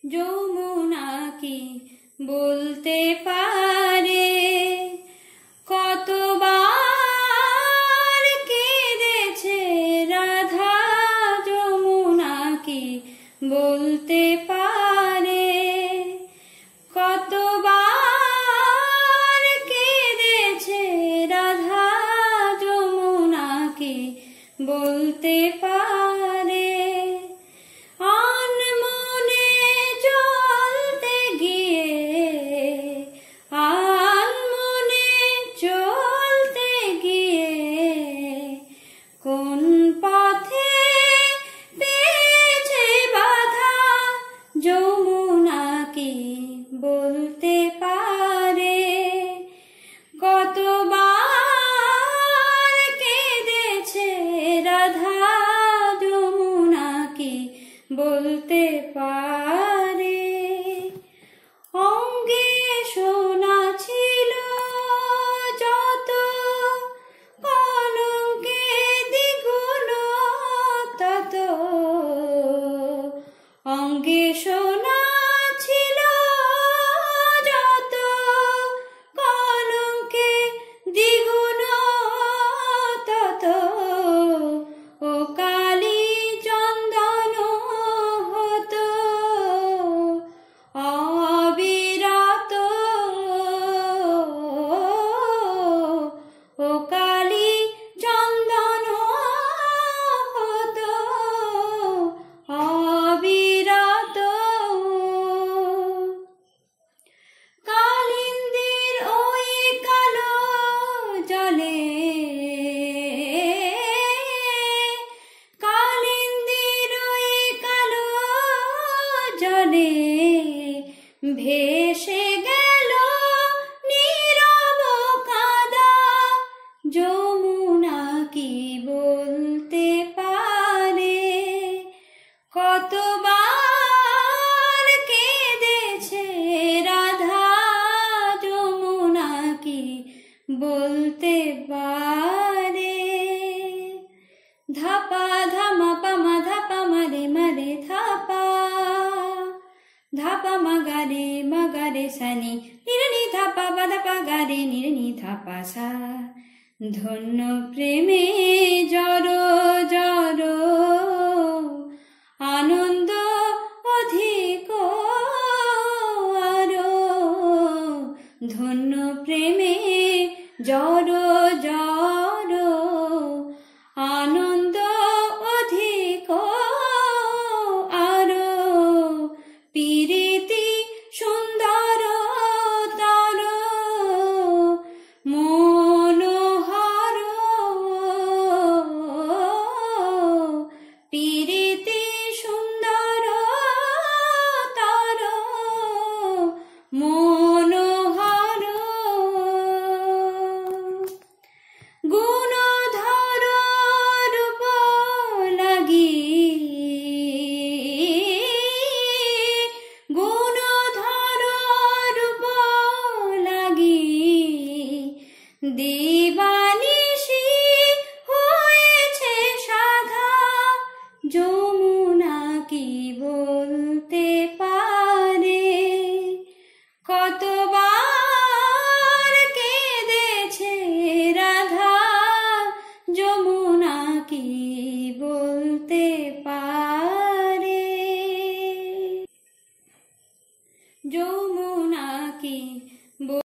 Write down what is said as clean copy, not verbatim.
যমুনা কি বলতে পারে কতবার কেঁদেছে রাধা। যমুনা কি বলতে পারে কতবার কেঁদেছে রাধা। যমুনা কি বলতে পারে আনমনে চলতে গিয়ে আনমনে চলতে গিয়ে কোন পথে পেয়েছে বাধা। যমুনা কি বলতে পারে কতবার কেঁদেছে রাধা। যমুনা কি বলতে পারে অঙ্গে সোনা ছিল যত কলঙ্কে দ্বিগুণ তত। অঙ্গে সোনা ছিল যত কলঙ্কে দ্বিগুণ তত। ও কালী চন্দন হতো অবিরত। ও কালী চন্দন হতো অবিরত। কালিন্দীর ওই কালো জলে কালিন্দীর ওই কালো জলে ভেসে গেল নীরব কাদা। যমুনা কি বলতে পারে কতবার কেঁদেছে রাধা। যমুনা কি বলতে পারে ধাপা ধামা পামা ধাপা মারে মারে ধাপা ধাপা মাগারে সানি নিরনি ধাপা বাধাপা গারে নিরনি ধাপা সা। ধন্য প্রেমে জড় জড় আনন্দ অধিক আরো। ধন্য প্রেমে জড় জড় আনন্দ অধিক আরো। প্রীতি সুন্দর তর মনোহর। প্রীতি সুন্দর তর মনোহর। গুণধর রূপ লাগি গুণধর রূপ লাগি দিবানিশি হয়েছে সাধা। যমুনা কি বলতে পারে কতবার কেঁদেছে রাধা। যমুনা কি বলতে পারে যমুনা কি